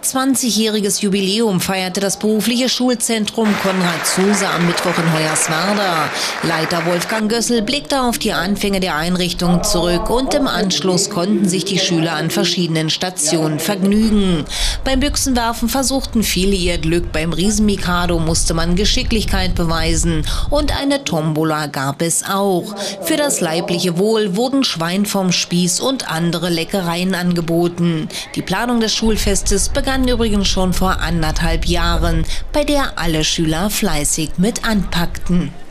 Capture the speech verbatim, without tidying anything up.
zwanzigjähriges Jubiläum feierte das berufliche Schulzentrum Konrad Zuse am Mittwoch in Hoyerswerda. Leiter Wolfgang Gössel blickte auf die Anfänge der Einrichtung zurück und im Anschluss konnten sich die Schüler an verschiedenen Stationen vergnügen. Beim Büchsenwerfen versuchten viele ihr Glück, beim Riesenmikado musste man Geschicklichkeit beweisen und eine Tombola gab es auch. Für das leibliche Wohl wurden Schwein vom Spieß und andere Leckereien angeboten. Die Planung des Schulfestes begann übrigens schon vor anderthalb Jahren, bei der alle Schüler fleißig mit anpackten.